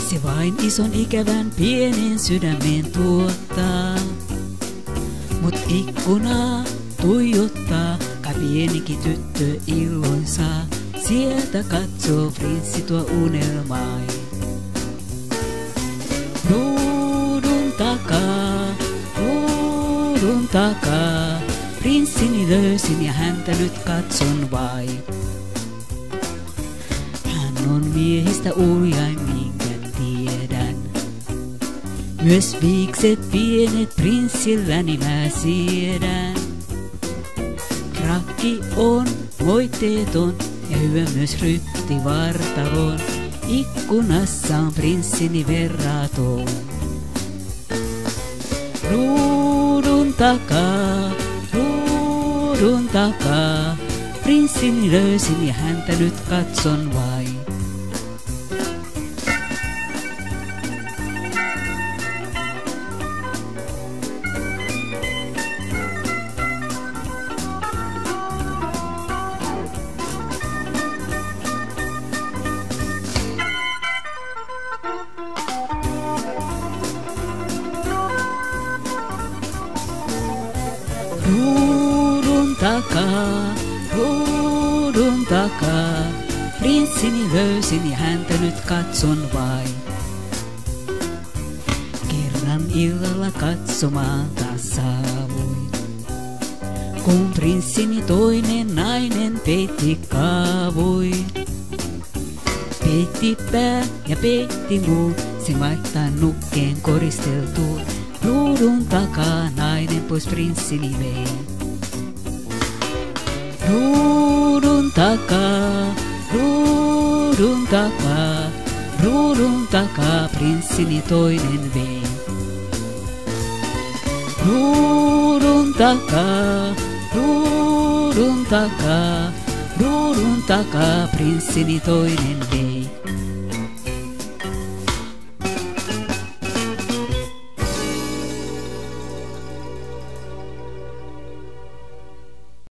Se vain ison ikävän pienen sydämen tuottaa. Mut ikkunaa tuijottaa, kai pienikin tyttö illoin saa. Sieltä katsoo prinssi tuo unelmai. Ruudun takaa, prinssini löysin ja häntä nyt katson vain. Hän on miehistä uljain, minkä tiedän. Myös viikset pienet prinssilläni mä siedän. Rakki on moitteeton ja hyvä myös rytti vartalon. Ikkunassa on prinssini verraton. Ruudun takaa, prinssini löysin ja häntä nyt katson vain. Ruudun takaa, prinssini löysin ja häntä nyt katson vain. Kerran illalla katsomaan taas saavuin, kun prinssini toinen nainen peitti kaavuin. Peitti pää ja peitti muu, sen vaihtaa nukkeen koristeltuun. Ruudun takaa nainen pois prinssini vei. Ruudun takaa, prinssini toinen vei. Ruudun takaa, prinssini toinen vei.